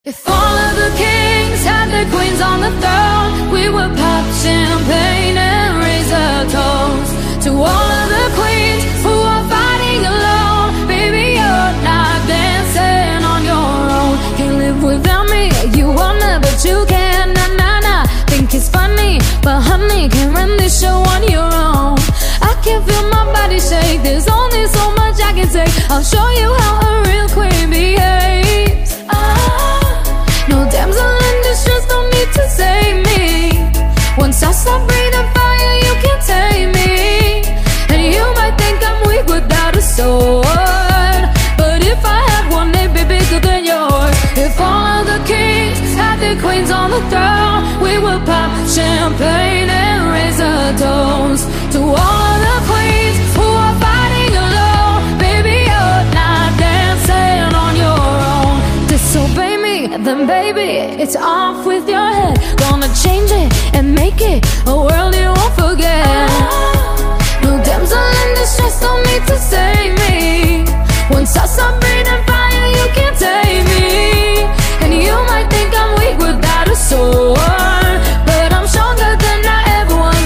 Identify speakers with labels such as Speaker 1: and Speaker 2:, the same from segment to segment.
Speaker 1: If all of the kings had their queens on the throne, we would pop champagne and raise a toast to all of the queens who are fighting alone. Baby, you're not dancing on your own. Can't live without me, you wanna, but you can't. Nah, nah, nah, think it's funny, but honey, can't run this show on your own. I can feel my body shake, there's only so much I can take. I'll show you how a real queen behaves. No damsel in distress, don't need to save me. Once I stop breathing fire, you can't tame me. And you might think I'm weak without a sword, but if I had one, they'd be bigger than yours. If all of the kings had their queens on the throne, we would pop champagne and raise a toast to all of the queens who are fighting alone. Baby, you're not dancing on your own. Disobey me, then baby, it's off with your head. Gonna change it and make it a world you won't forget. No damsel in distress, don't need to save me. Once I stop breathing fire, you can't take me. And you might think I'm weak without a sword, but I'm stronger than I ever was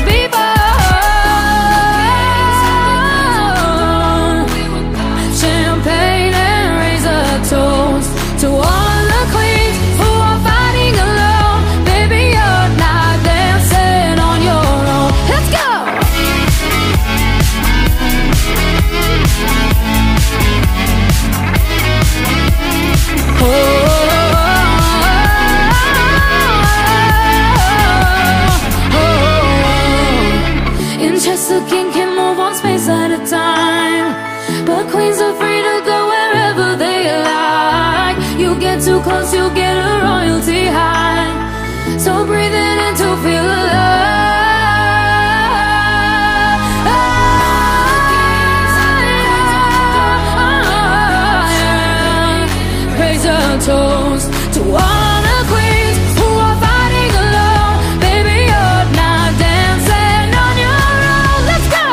Speaker 1: before. Champagne and raise a toast to all of the queens who are fighting alone. Baby, you're not dancing on your own. Let's go! Oh, in chess, the king can move one space at a time, but queens are free to go wherever they like. You get too close, you get a royalty high. So breathe in and to feel alive. Raise a toast to all the queens who are fighting alone. Baby, you're not dancing on your own. Let's go!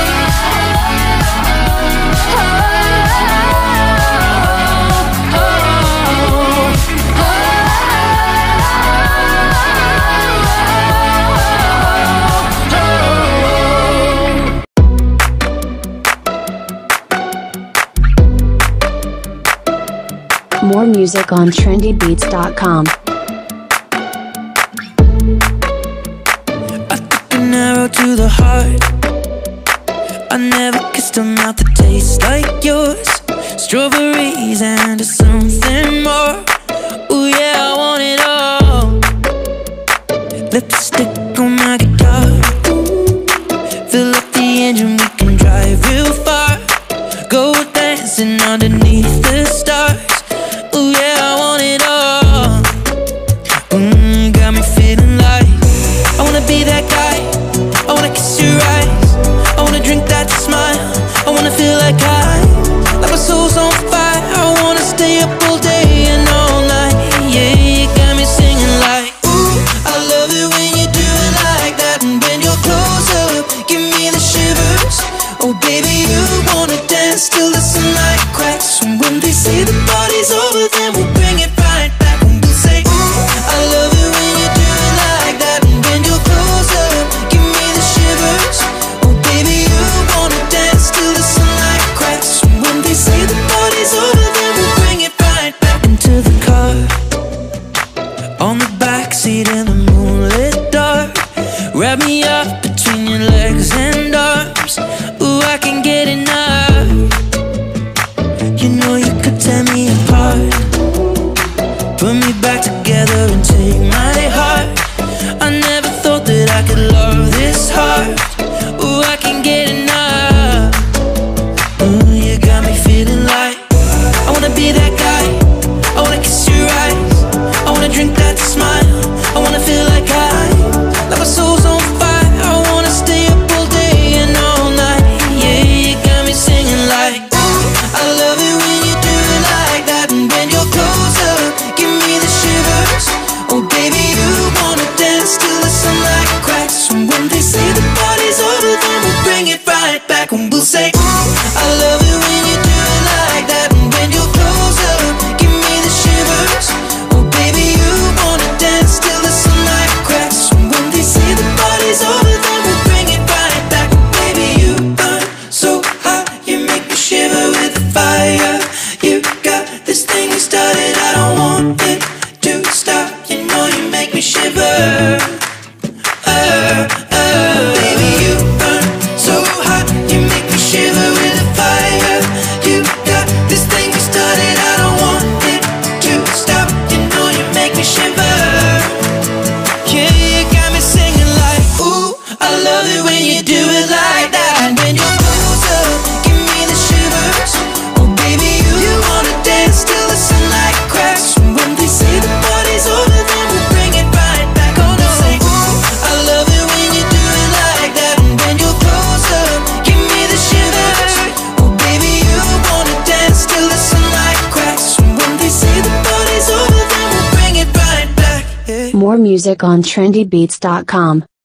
Speaker 2: More music on trendybeats.com.
Speaker 3: I took an arrow to the heart. I never kissed a mouth that tastes like yours. Strawberries and something more. Ooh yeah, I want it all. Lipstick on my guitar. Fill up the engine, we can drive real far. Go dancing underneath the stars. Ooh yeah, I want it all. Got me feeling like I wanna be that guy. I wanna kiss your eyes. I wanna drink that smile. I wanna feel like my soul's on fire. I wanna stay up all day and all night. Yeah, you got me singing like, ooh, I love it when you do it like that. And when you're close up, give me the shivers. Oh baby, you wanna dance till the sunlight cracks. And when they say the party's over, then we'll bring it right back. And we'll say, ooh, I love it when you do it like that. And when you're close up, give me the shivers. Oh baby, you wanna dance till the sunlight cracks. And when they say the party's over, then we'll bring it right back. Into the car, on the backseat in the moonlit dark. Wrap me up between your legs and arms. Ooh, I can get enough. You know you could tear me apart. Put me back together and take my heart. I never thought that I could love this hard. Ooh, I can get enough. Ooh, you got me feeling like I wanna be that guy. I wanna kiss your eyes. I wanna drink that smile. I wanna feel like my soul's on fire. I wanna stay up all day and all night. Yeah, you got me singing like, ooh, I love it when you do it like that. And when you're close up, give me the shivers. Oh baby, you wanna dance till the sunlight cracks. And when they say the party's Baby, you burn so hot, you make me shiver with the fire. You got this thing we started, I don't want it to stop. You know you make me shiver. Yeah, you got me singing like, ooh, I love it when you do it like that. And when you're closer, give me the shivers. Oh baby, you wanna dance till the sunlight cracks. And when they say the party's over, then we'll bring it right back. Oh no, say, ooh, I love it when you do it like that. And when you're closer, give me the shivers. Oh baby, you wanna dance till the sunlight cracks. And when they say the party's over, then we'll bring it right back. Yeah.
Speaker 2: More music on trendybeats.com.